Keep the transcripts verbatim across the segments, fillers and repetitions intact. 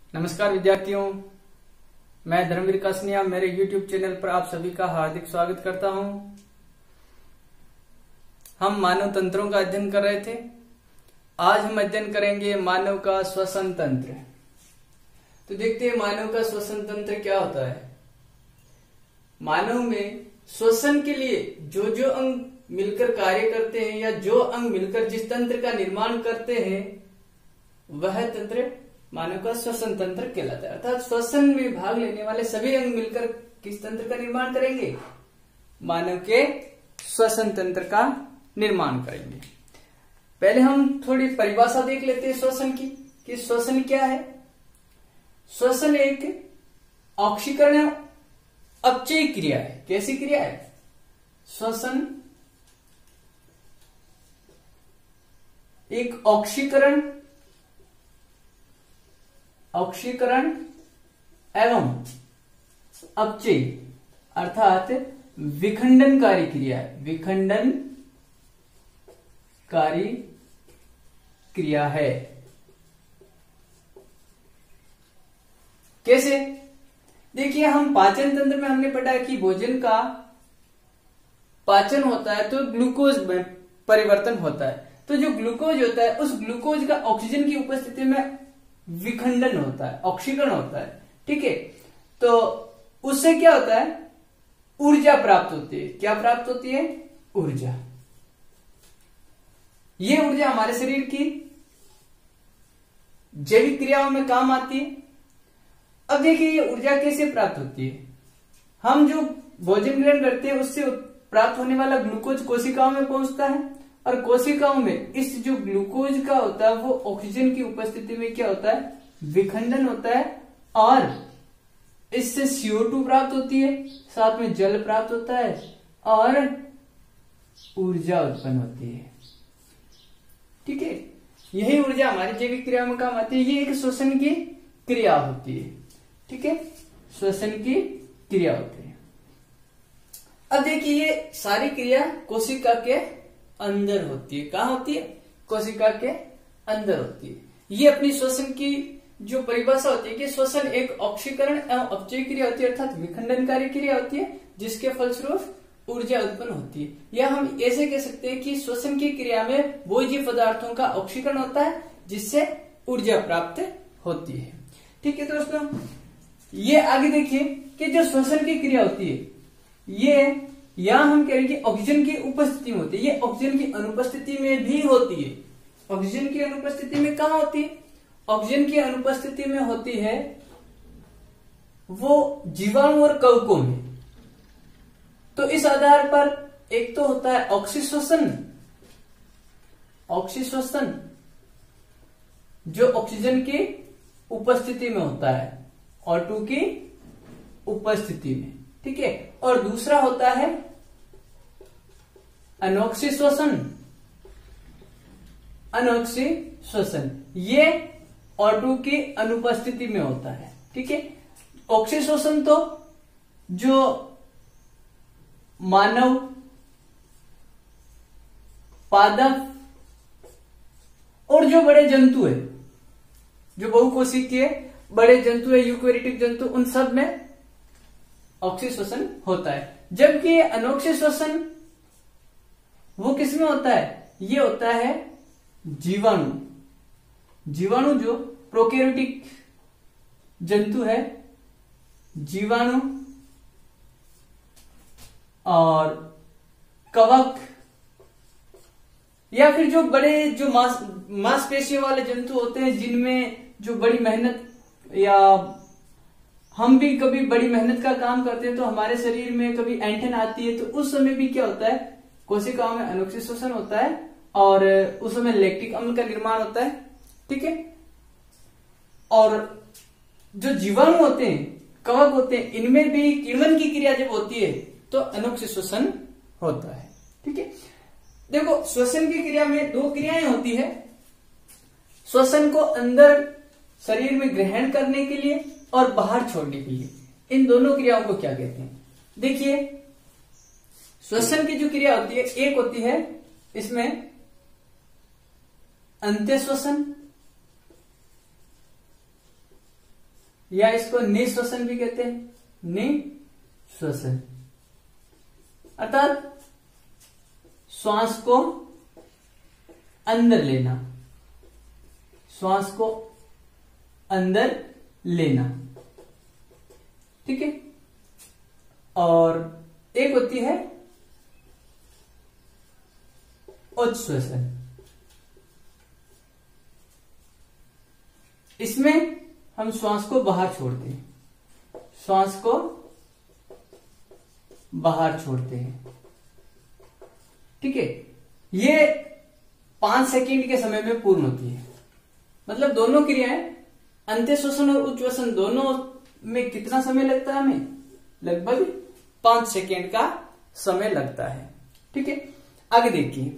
नमस्कार विद्यार्थियों, मैं धर्मवीर कासनिया मेरे यूट्यूब चैनल पर आप सभी का हार्दिक स्वागत करता हूं। हम मानव तंत्रों का अध्ययन कर रहे थे। आज हम अध्ययन करेंगे मानव का श्वसन तंत्र। तो देखते हैं मानव का श्वसन तंत्र क्या होता है। मानव में श्वसन के लिए जो जो अंग मिलकर कार्य करते हैं या जो अंग मिलकर जिस तंत्र का निर्माण करते हैं वह तंत्र मानव का श्वसन तंत्र कहलाता है। अर्थात श्वसन में भाग लेने वाले सभी अंग मिलकर किस तंत्र का निर्माण करेंगे? मानव के श्वसन तंत्र का निर्माण करेंगे। पहले हम थोड़ी परिभाषा देख लेते हैं श्वसन की कि श्वसन क्या है। श्वसन एक ऑक्सीकरण अपचयी क्रिया है। कैसी क्रिया है? श्वसन एक ऑक्सीकरण ऑक्सीकरण एवं अपचयी अर्थात विखंडनकारी क्रिया है। विखंडनकारी क्रिया है। कैसे? देखिए, हम पाचन तंत्र में हमने पढ़ा कि भोजन का पाचन होता है तो ग्लूकोज में परिवर्तन होता है। तो जो ग्लूकोज होता है उस ग्लूकोज का ऑक्सीजन की उपस्थिति में विखंडन होता है, ऑक्सीकरण होता है। ठीक है, तो उससे क्या होता है? ऊर्जा प्राप्त होती है। क्या प्राप्त होती है? ऊर्जा। ये ऊर्जा हमारे शरीर की जैविक क्रियाओं में काम आती है। अब देखिए, ये ऊर्जा कैसे प्राप्त होती है। हम जो भोजन ग्रहण करते हैं उससे प्राप्त होने वाला ग्लूकोज कोशिकाओं में पहुंचता है और कोशिकाओं में इस जो ग्लूकोज का होता है वो ऑक्सीजन की उपस्थिति में क्या होता है? विखंडन होता है और इससे सी ओ टू प्राप्त होती है, साथ में जल प्राप्त होता है और ऊर्जा उत्पन्न होती है। ठीक है, यही ऊर्जा हमारी जैविक क्रिया में काम आती है। ये एक श्वसन की क्रिया होती है। ठीक है, श्वसन की क्रिया होती है। अब देखिए, ये सारी क्रिया कोशिका के अंदर होती है। कहां होती है? कोशिका के अंदर होती है। ये अपनी श्वसन की जो परिभाषा होती है कि श्वसन एक ऑक्सीकरण एवं अपचयी क्रिया होती है, अर्थात विखंडनकारी क्रिया होती है जिसके फलस्वरूप ऊर्जा उत्पन्न होती है। या हम ऐसे कह सकते हैं कि श्वसन की क्रिया में भोज्य पदार्थों का ऑक्सीकरण होता है जिससे ऊर्जा प्राप्त होती है। ठीक है दोस्तों, ये आगे देखिए कि जो श्वसन की क्रिया होती है ये या हम कह रहे हैं कि ऑक्सीजन की उपस्थिति में होती है। ये ऑक्सीजन की अनुपस्थिति में भी होती है। ऑक्सीजन की अनुपस्थिति में कहां होती है? ऑक्सीजन की अनुपस्थिति में होती है वो जीवाणु और कवकों में। तो इस आधार पर एक तो होता है ऑक्सीश्वसन, ऑक्सीश्वसन जो ऑक्सीजन की उपस्थिति में होता है ओ टू की उपस्थिति में। ठीक है, और दूसरा होता है अनोक्सी श्वसन। अनोक्सी श्वसन ये ओ टू की अनुपस्थिति में होता है। ठीक है, ऑक्सी श्वसन तो जो मानव, पादप और जो बड़े जंतु है, जो बहुकोशिकीय बड़े जंतु है, यूकेरियोटिक जंतु, उन सब में ऑक्सी श्वसन होता है। जबकि अनोक्सी श्वसन वो किसमें होता है? ये होता है जीवाणु। जीवाणु जो प्रोकैरियोटिक जंतु है, जीवाणु और कवक या फिर जो बड़े जो मांस मांसपेशियों वाले जंतु होते हैं जिनमें जो बड़ी मेहनत, या हम भी कभी बड़ी मेहनत का काम करते हैं तो हमारे शरीर में कभी ऐंठन आती है, तो उस समय भी क्या होता है? कोशिकाओं में अनोक्सी श्वसन होता है और उस समय लैक्टिक अम्ल का निर्माण होता है। ठीक है, और जो जीवाणु होते हैं, कवक होते हैं, इनमें भी किण्वन की क्रिया जब होती है तो अनोक्सी श्वसन होता है। ठीक है, देखो श्वसन की क्रिया में दो क्रियाएं होती है। श्वसन को अंदर शरीर में ग्रहण करने के लिए और बाहर छोड़ने के लिए। इन दोनों क्रियाओं को क्या कहते हैं? देखिए, श्वसन की जो क्रिया होती है, एक होती है इसमें अंत्य श्वसन या इसको निश्वसन भी कहते हैं, निश्वसन, अर्थात श्वास को अंदर लेना, श्वास को अंदर लेना, ठीक है। और एक होती है उच्छ्वसन, इसमें हम श्वास को बाहर छोड़ते हैं, श्वास को बाहर छोड़ते हैं, ठीक है। ये पांच सेकंड के समय में पूर्ण होती है। मतलब दोनों क्रियाएं, अंत्यश्वसन और उच्छ्वसन, दोनों में कितना समय लगता है हमें? लगभग पांच सेकंड का समय लगता है, ठीक है। आगे देखिए,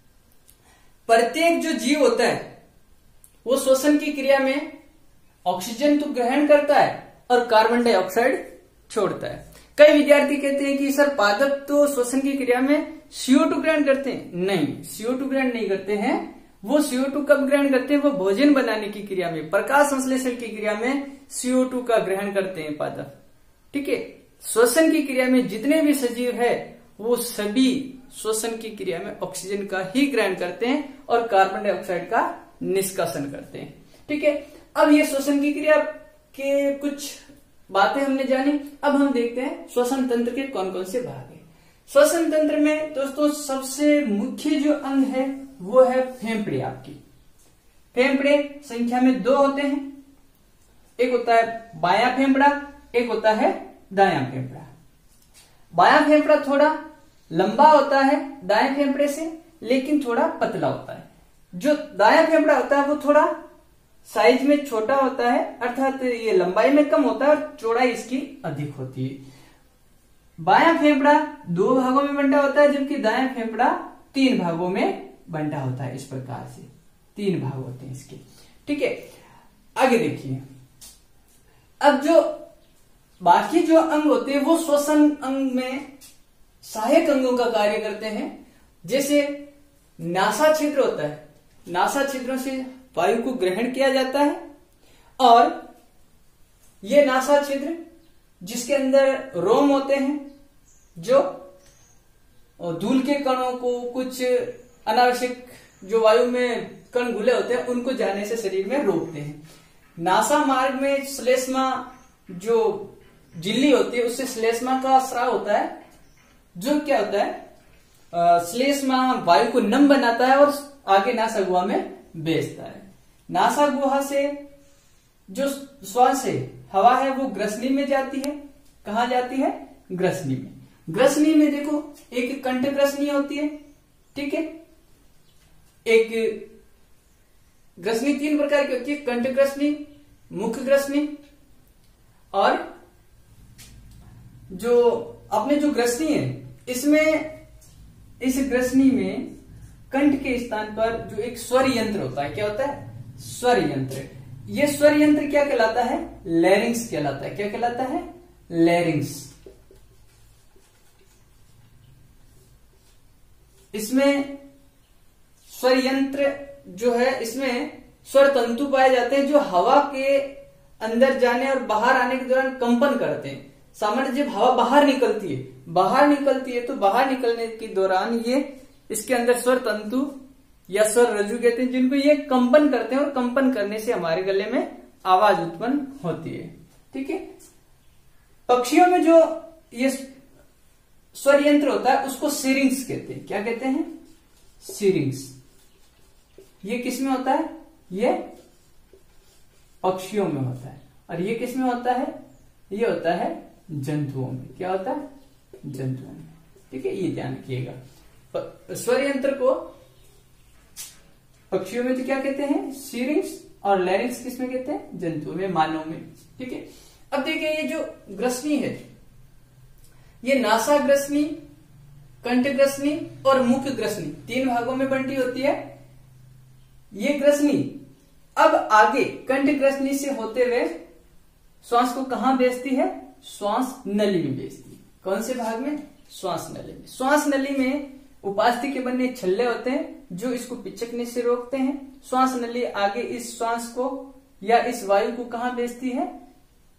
प्रत्येक जो जीव होता है वो श्वसन की क्रिया में ऑक्सीजन तो ग्रहण करता है और कार्बन डाइऑक्साइड छोड़ता है। कई विद्यार्थी कहते हैं कि सर पादप तो श्वसन की क्रिया में सी ओ टू ग्रहण करते हैं। नहीं, सी ओ टू ग्रहण नहीं करते हैं। वो सी ओ टू कब ग्रहण करते हैं? वो भोजन बनाने की क्रिया में, प्रकाश संश्लेषण की क्रिया में सी ओ टू का ग्रहण करते हैं पादप, ठीक है। श्वसन की क्रिया में जितने भी सजीव है वो सभी श्वसन की क्रिया में ऑक्सीजन का ही ग्रहण करते हैं और कार्बन डाइऑक्साइड का निष्कासन करते हैं, ठीक है। अब ये श्वसन की क्रिया के कुछ बातें हमने जानी। अब हम देखते हैं श्वसन तंत्र के कौन कौन से भाग हैं। श्वसन तंत्र में दोस्तों सबसे मुख्य जो अंग है वो है फेफड़े। आपकी फेफड़े संख्या में दो होते हैं, एक होता है बायां फेफड़ा, एक होता है दायां फेफड़ा। बायां फेफड़ा थोड़ा लंबा होता है दाएं फेफड़े से, लेकिन थोड़ा पतला होता है। जो दायां फेफड़ा होता है वो थोड़ा साइज में छोटा होता है, अर्थात ये लंबाई में कम होता है और चौड़ाई इसकी अधिक होती है। बायां फेफड़ा दो भागों में बंटा होता है, जबकि दायां फेफड़ा तीन भागों में बंटा होता है। इस प्रकार से तीन भाग होते हैं इसके, ठीक है। आगे देखिए, अब जो बाकी जो अंग होते हैं वो श्वसन अंग में सहायक अंगों का कार्य करते हैं। जैसे नासा छिद्र होता है, नासा छिद्रों से वायु को ग्रहण किया जाता है और ये नासा छिद्र जिसके अंदर रोम होते हैं जो धूल के कणों को, कुछ अनावश्यक जो वायु में कण घुले होते हैं उनको जाने से शरीर में रोकते हैं। नासा मार्ग में श्लेष्मा जो झिल्ली होती है उससे श्लेष्मा का स्राव होता है, जो क्या होता है श्लेष्मा वायु को नम बनाता है और आगे नासा गुहा में भेजता है। नासा गुहा से जो श्वास है, हवा है, वो ग्रसनी में जाती है। कहा जाती है? ग्रसनी में। ग्रसनी में देखो एक कंठ ग्रसनी होती है, ठीक है। एक ग्रसनी तीन प्रकार की होती है, कंठ ग्रसनी, मुख ग्रसनी और जो अपने जो ग्रसनी है इसमें, इस ग्रसनी में कंठ के स्थान पर जो एक स्वर यंत्र होता है, क्या होता है? स्वर यंत्र। ये स्वर यंत्र क्या कहलाता है? लैरिंग्स कहलाता है। क्या कहलाता है? लैरिंग्स। इसमें स्वर यंत्र जो है, इसमें स्वर तंतु पाए जाते हैं जो हवा के अंदर जाने और बाहर आने के दौरान कंपन करते हैं। सामान्य जब हवा बाहर निकलती है, बाहर निकलती है तो बाहर निकलने के दौरान ये इसके अंदर स्वर तंतु या स्वर रज्जु कहते हैं, जिनको ये कंपन करते हैं और कंपन करने से हमारे गले में आवाज उत्पन्न होती है, ठीक है। पक्षियों में जो ये स्वर यंत्र होता है उसको सिरिंग्स कहते हैं। क्या कहते हैं? सिरिंग्स। ये किसमें होता है? ये पक्षियों में होता है। और ये किसमें होता है? ये होता है जंतुओं में। क्या होता है? जंतुओं में, ठीक है। ये ध्यान रखिएगा। स्वर यंत्र को पक्षियों में तो क्या कहते हैं? सिरिंग्स। और लैरिंग्स किसमें कहते हैं? जंतुओं में, मानव में, ठीक है। अब देखिए, ये जो ग्रसनी है ये नासा ग्रसनी, कंठ ग्रसनी और मुख ग्रसनी तीन भागों में बंटी होती है। ये ग्रसनी अब आगे कंठ ग्रसनी से होते हुए श्वास को कहां भेजती है? श्वास नली में भेजती है। कौन से भाग में? श्वास नली में। श्वास नली में उपास्थि के बने छल्ले होते हैं जो इसको पिचकने से रोकते हैं। श्वास नली आगे इस श्वास को या इस वायु को कहां भेजती है?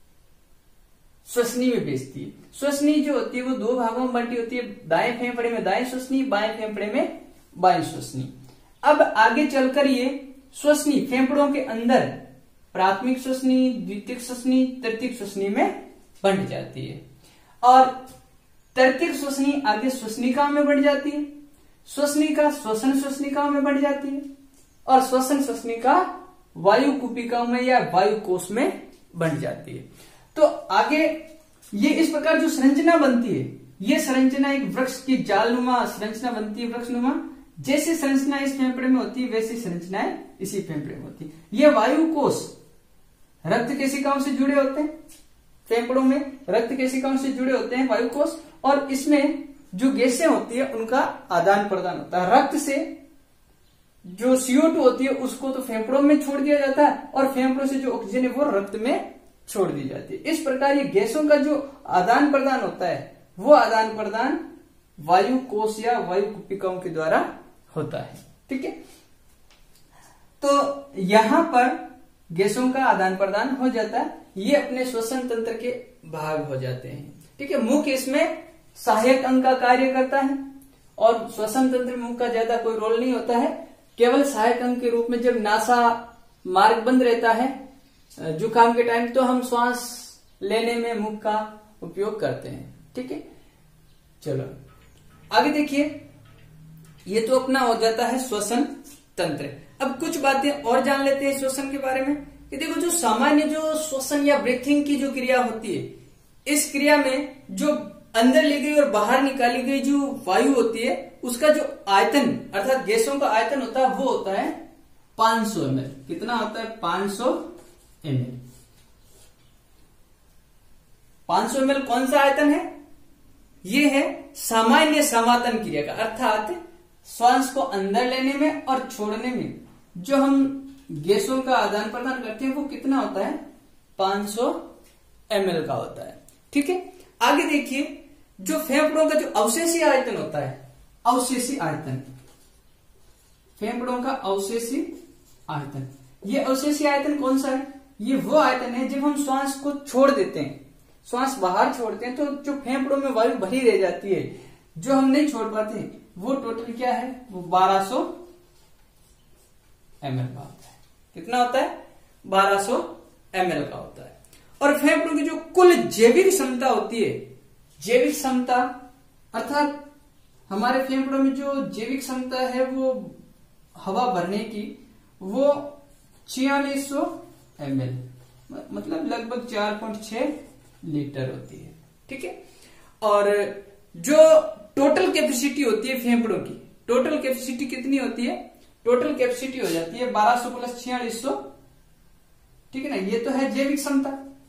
श्वसनी में भेजती है। श्वसनी जो होती है वो दो भागों में बंटी होती है, दाएं फेफड़े में दाएं श्वसनी, बाएं फेफड़े में बाएं श्वसनी। अब आगे चलकर ये श्वसनी फेफड़ों के अंदर प्राथमिक श्वसनी, द्वितीयक श्वसनी, तृतीयक श्वसनी में बंट जाती है और तृतीयक श्वसनी आगे श्वसनिका में बढ़ जाती है, श्वसनिका श्वसन श्वसनिका में बढ़ जाती है और श्वसन श्वसनिका वायु कुपिकाओं में या वायु कोश में बढ़ जाती है। तो आगे ये इस प्रकार जो संरचना बनती है, ये संरचना एक वृक्ष की जालनुमा संरचना बनती है, वृक्षनुमा। जैसी संरचना इस फेफड़े में होती है वैसी संरचनाएं इसी फेफड़े में होती है। ये वायु कोश रक्त केशिकाओं से जुड़े होते हैं, फेफड़ों में रक्त केशिकाओं से जुड़े होते हैं वायु कोश, और इसमें जो गैसें होती है उनका आदान प्रदान होता है। रक्त से जो सी ओ टू होती है उसको तो फेफड़ों में छोड़ दिया जाता है और फेफड़ों से जो ऑक्सीजन है वो रक्त में छोड़ दी जाती है। इस प्रकार ये गैसों का जो आदान प्रदान होता है वो आदान प्रदान वायु कोश या वायु कुपिकाओं के द्वारा होता है। ठीक है, तो यहां पर गैसों का आदान प्रदान हो जाता है, ये अपने श्वसन तंत्र के भाग हो जाते हैं। ठीक है, मुख इसमें सहायक अंग का कार्य करता है और श्वसन तंत्र में मुख का ज्यादा कोई रोल नहीं होता है, केवल सहायक अंग के रूप में जब नासा मार्ग बंद रहता है जुकाम के टाइम तो हम श्वास लेने में मुख का उपयोग करते हैं। ठीक है, चलो आगे देखिए, ये तो अपना हो जाता है श्वसन तंत्र। अब कुछ बातें और जान लेते हैं श्वसन के बारे में कि देखो जो सामान्य जो श्वसन या ब्रीथिंग की जो क्रिया होती है, इस क्रिया में जो अंदर ली गई और बाहर निकाली गई जो वायु होती है उसका जो आयतन अर्थात गैसों का आयतन होता है वो होता है पांच सौ एम एल। कितना होता है? पांच सौ एम एल। पांच सौ एम एल कौन सा आयतन है? ये है सामान्य समातन क्रिया का, अर्थात श्वास को अंदर लेने में और छोड़ने में जो हम गैसों का आदान प्रदान करते हैं वो कितना होता है? पांच सौ एम एल का होता है। ठीक है, आगे देखिए, जो फेफड़ों का जो अवशेषी आयतन होता है, अवशेषी आयतन, फेफड़ों का अवशेषी आयतन, ये अवशेषी आयतन कौन सा है? ये वो आयतन है जब हम श्वास को छोड़ देते हैं, श्वास बाहर छोड़ते हैं तो जो फेफड़ों में वायु भरी रह जाती है, जो हम नहीं छोड़ पाते वो टोटल क्या है? वो बारह सौ एम एल का होता है। कितना होता है? बारह सौ एम एल का होता है। और फेफड़ों की जो कुल जैविक क्षमता होती है, जैविक क्षमता अर्थात हमारे फेफड़ों में जो जैविक क्षमता है वो हवा भरने की, वो छियालीस सौ एम एल मतलब लगभग चार पॉइंट छह लीटर होती है। ठीक है, और जो टोटल कैपेसिटी होती है फेफड़ों की, टोटल कैपेसिटी कितनी होती है? टोटल कैपेसिटी हो जाती है बारह सौ प्लस छियालीस सौ। ठीक है ना, ये तो है जैविक क्षमता,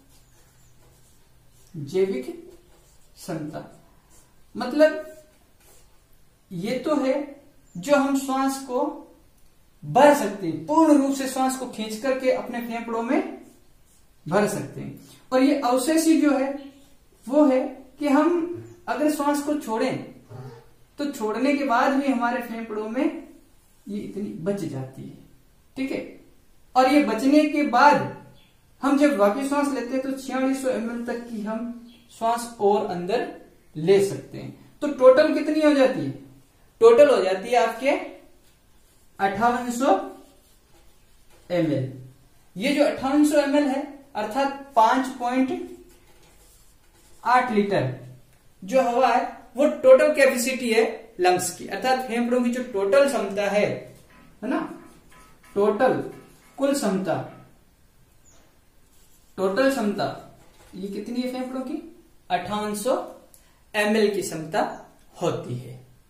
जैविक क्षमता मतलब ये तो है जो हम श्वास को भर सकते हैं, पूर्ण रूप से श्वास को खींच करके अपने फेफड़ों में भर सकते हैं। और ये अवशेषी जो है वो है कि हम अगर श्वास को छोड़ें तो छोड़ने के बाद भी हमारे फेफड़ों में ये इतनी बच जाती है। ठीक है, और ये बचने के बाद हम जब वापस श्वास लेते हैं तो छियालीस सौ एम एल तक की हम श्वास और अंदर ले सकते हैं। तो टोटल कितनी हो जाती है? टोटल हो जाती है आपके अट्ठावन सौ एम एल। ये जो अट्ठावन सौ एम एल है अर्थात पांच पॉइंट आठ लीटर जो हवा है वो टोटल कैपेसिटी है लंग्स की, अर्थात फेफड़ों की जो टोटल क्षमता है है ना, टोटल कुल क्षमता, टोटल क्षमता ये कितनी है फेफड़ों की? अट्ठावन सौ एम एल की क्षमता होती है।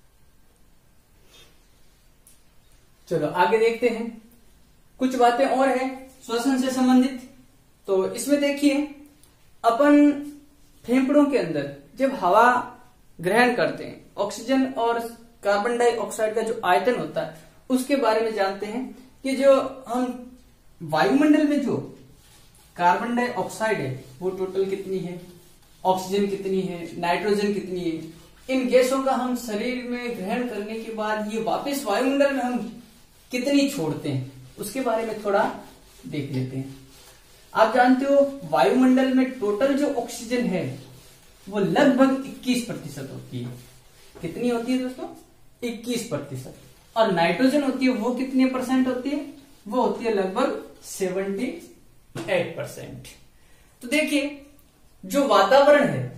चलो आगे देखते हैं, कुछ बातें और है श्वसन से संबंधित। तो इसमें देखिए, अपन फेफड़ों के अंदर जब हवा ग्रहण करते हैं, ऑक्सीजन और कार्बन डाइऑक्साइड का जो आयतन होता है उसके बारे में जानते हैं कि जो हम वायुमंडल में जो कार्बन डाइऑक्साइड है वो टोटल कितनी है, ऑक्सीजन कितनी है, नाइट्रोजन कितनी है, इन गैसों का हम शरीर में ग्रहण करने के बाद ये वापस वायुमंडल में हम कितनी छोड़ते हैं उसके बारे में थोड़ा देख लेते हैं। आप जानते हो वायुमंडल में टोटल जो ऑक्सीजन है वो लगभग इक्कीस प्रतिशत होती है। कितनी होती है दोस्तों? इक्कीस प्रतिशत। और नाइट्रोजन होती है वो कितने परसेंट होती है? वो होती है लगभग अठहत्तर परसेंट। तो देखिए जो वातावरण है,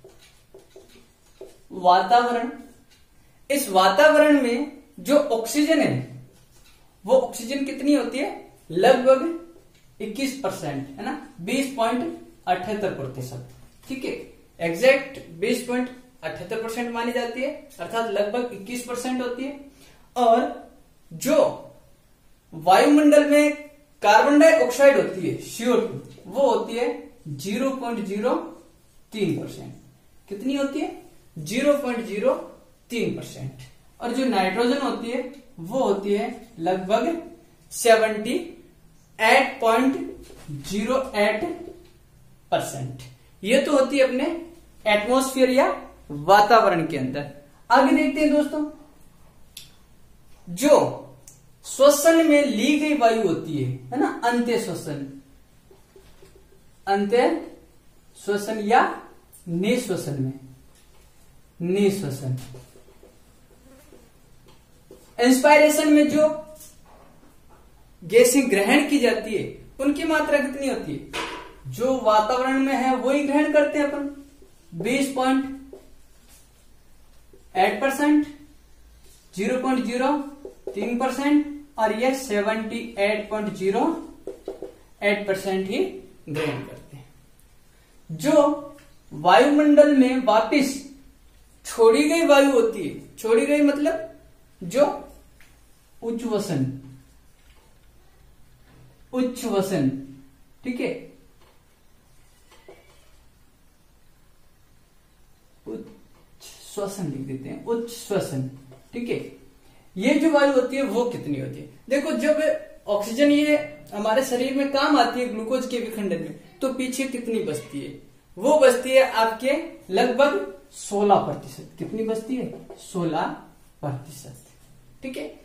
वातावरण, इस वातावरण में जो ऑक्सीजन है वो ऑक्सीजन कितनी होती है? लगभग इक्कीस परसेंट, है ना, बीस पॉइंट अठहत्तर प्रतिशत। ठीक है, एग्जैक्ट बीस पॉइंट अठहत्तर परसेंट मानी जाती है, अर्थात लगभग इक्कीस परसेंट होती है। और जो वायुमंडल में कार्बन डाइऑक्साइड होती है सी ओ टू, वो होती है जीरो पॉइंट जीरो तीन परसेंट। कितनी होती है? जीरो पॉइंट जीरो तीन परसेंट। और जो नाइट्रोजन होती है वो होती है लगभग अठहत्तर पॉइंट जीरो आठ परसेंट। ये तो होती है अपने एटमॉस्फेयर या वातावरण के अंदर। आगे देखते हैं दोस्तों, जो श्वसन में ली गई वायु होती है, है ना, अंत्य श्वसन, अंत्य श्वसन या निश्वसन में, निश्वसन, इंस्पायरेशन में जो गैसें ग्रहण की जाती है उनकी मात्रा कितनी होती है? जो वातावरण में है वही ग्रहण करते हैं अपन, बीस पॉइंट आठ परसेंट, जीरो पॉइंट जीरो तीन परसेंट, और यह seventy eight point zero eight percent ही ग्रहण करते हैं। जो वायुमंडल में वापिस छोड़ी गई वायु होती है, छोड़ी गई मतलब जो उच्चवसन, उच्चवसन, ठीक है, उच्च श्वसन लिख देते हैं, उच्च श्वसन, ठीक है। ये जो वायु होती है वो कितनी होती है? देखो जब ऑक्सीजन ये हमारे शरीर में काम आती है ग्लूकोज के विखंडन में, तो पीछे कितनी बचती है? वो बचती है आपके लगभग सोलह प्रतिशत। कितनी बचती है? सोलह प्रतिशत, ठीक है।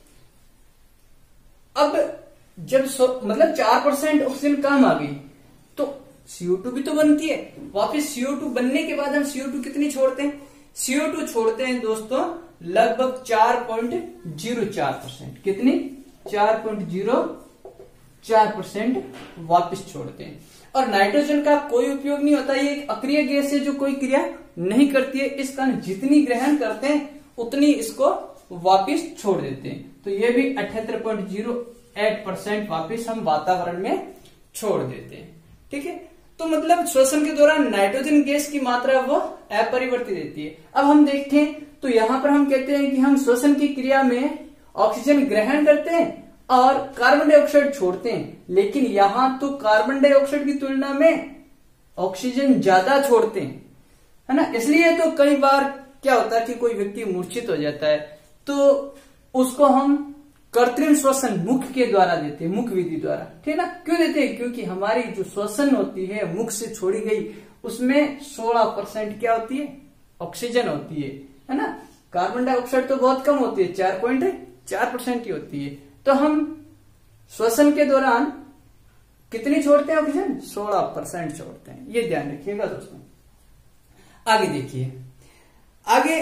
अब जब मतलब चार परसेंट ऑक्सीजन काम आ गई तो सी ओ टू भी तो बनती है। वापिस सी ओ टू बनने के बाद हम सी ओ टू कितनी छोड़ते हैं? सी ओ टू छोड़ते हैं दोस्तों लगभग चार पॉइंट जीरो चार परसेंट। कितनी? चार पॉइंट जीरो चार परसेंट वापिस छोड़ते हैं। और नाइट्रोजन का कोई उपयोग नहीं होता, ये एक अक्रिय गैस है जो कोई क्रिया नहीं करती है। इस कारण जितनी ग्रहण करते हैं उतनी इसको वापिस छोड़ देते हैं। तो ये भी अठहत्तर पॉइंट जीरो आठ परसेंट वापिस हम वातावरण में छोड़ देते हैं, ठीक है। तो मतलब श्वसन के दौरान नाइट्रोजन गैस की मात्रा वो अपरिवर्तित रहती है। अब हम देखें तो यहां पर हम कहते हैं कि हम श्वसन की क्रिया में ऑक्सीजन ग्रहण करते हैं और कार्बन डाइऑक्साइड छोड़ते हैं, लेकिन यहां तो कार्बन डाइऑक्साइड की तुलना में ऑक्सीजन ज्यादा छोड़ते हैं, है ना। इसलिए तो कई बार क्या होता है कि कोई व्यक्ति मूर्छित हो जाता है तो उसको हम कृत्रिम श्वसन मुख के द्वारा देते हैं, मुख विधि द्वारा, ठीक है ना। क्यों देते हैं? क्योंकि हमारी जो श्वसन होती है मुख से छोड़ी गई उसमें सोलह परसेंट क्या होती है? ऑक्सीजन होती है, है ना। कार्बन डाइऑक्साइड तो बहुत कम होती है, चार पॉइंट चार परसेंट ही होती है। तो हम श्वसन के दौरान कितनी छोड़ते हैं ऑक्सीजन? सोलह परसेंट छोड़ते हैं। ये ध्यान रखिएगा दोस्तों। आगे देखिए, आगे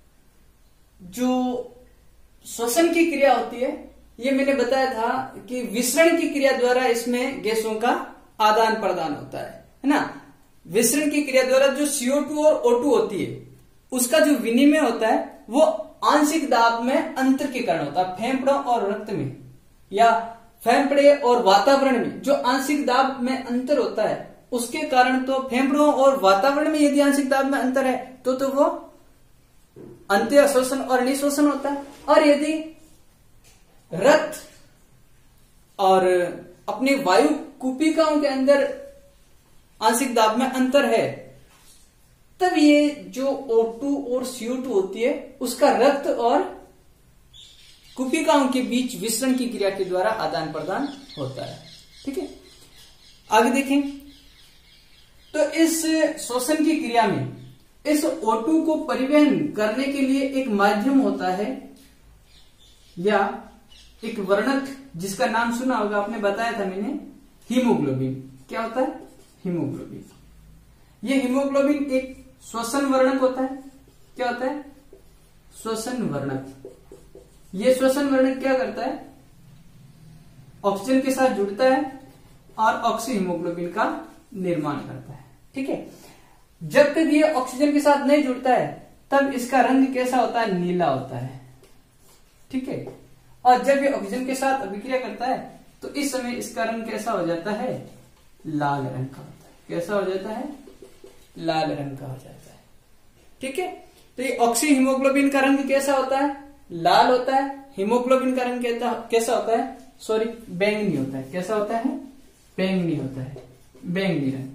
जो श्वसन की क्रिया होती है ये मैंने बताया था कि विसरण की क्रिया द्वारा इसमें गैसों का आदान प्रदान होता है, है ना। विसरण की क्रिया द्वारा जो सी ओ टू और ओ टू होती है उसका जो विनिमय होता है वो आंशिक दाब में अंतर के कारण होता है। फेफड़ों और रक्त में या फेफड़े और वातावरण में जो आंशिक दाब में अंतर होता है उसके कारण, तो फेफड़ों और वातावरण में यदि आंशिक दाब में अंतर है तो तो वो अंत्य श्वसन और निश्वसन होता है। और यदि रक्त और अपने वायु कूपिकाओं के अंदर आंशिक दाब में अंतर है तब ये जो ओ टू और सी ओ टू होती है उसका रक्त और कूपिकाओं के बीच विसरण की क्रिया के द्वारा आदान प्रदान होता है, ठीक है। आगे देखें तो इस श्वसन की क्रिया में इस ओ टू को परिवहन करने के लिए एक माध्यम होता है या एक वर्णक जिसका नाम सुना होगा, आपने बताया था मैंने, हीमोग्लोबिन। क्या होता है? हीमोग्लोबिन। ये हीमोग्लोबिन एक श्वसन वर्णक होता है। क्या होता है? श्वसन वर्णक। ये श्वसन वर्णक क्या करता है? ऑक्सीजन के साथ जुड़ता है और ऑक्सी हीमोग्लोबिन का निर्माण करता है। ठीक है। जब तक ये ऑक्सीजन के साथ नहीं जुड़ता है तब इसका रंग कैसा होता है? नीला होता है। ठीक है। और जब ये ऑक्सीजन के साथ अभिक्रिया करता है तो इस समय इसका रंग कैसा हो जाता है? लाल रंग का होता है। कैसा हो जाता है? लाल रंग का हो जाता है। ठीक है। तो ये ऑक्सी हीमोग्लोबिन का रंग कैसा होता है? लाल होता है। हीमोग्लोबिन का रंग कैसा होता है? सॉरी, बैंगनी होता है। कैसा होता है? बैंगनी होता है। बैंगनी रंग।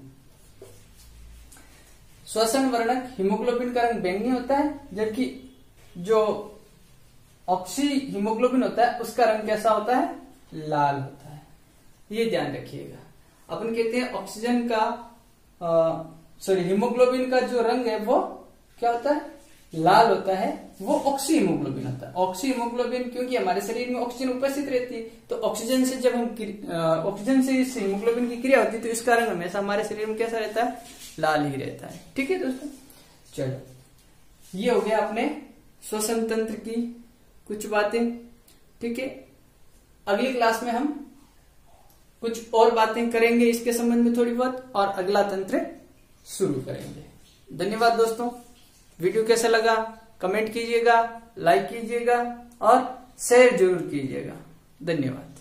श्वसन वर्णक हीमोग्लोबिन का रंग बैंगनी होता है, जबकि जो ऑक्सी हीमोग्लोबिन होता है उसका रंग कैसा होता है? लाल होता है। ये ध्यान रखिएगा। अपन कहते हैं ऑक्सीजन का सॉरी हीमोग्लोबिन का जो रंग है वो क्या होता है? लाल होता है। वो ऑक्सी हीमोग्लोबिन होता है। ऑक्सी हीमोग्लोबिन क्योंकि हमारे शरीर में ऑक्सीजन उपस्थित रहती है तो ऑक्सीजन से जब हम ऑक्सीजन से इस हीमोग्लोबिन की क्रिया होती है तो इसका रंग हमेशा हमारे शरीर में कैसा रहता है? लाल ही रहता है। ठीक है दोस्तों, चलो ये हो गया अपने श्वसन तंत्र की कुछ बातें। ठीक है। अगली क्लास में हम कुछ और बातें करेंगे इसके संबंध में थोड़ी बहुत, और अगला तंत्र शुरू करेंगे। धन्यवाद दोस्तों। वीडियो कैसा लगा कमेंट कीजिएगा, लाइक कीजिएगा और शेयर जरूर कीजिएगा। धन्यवाद।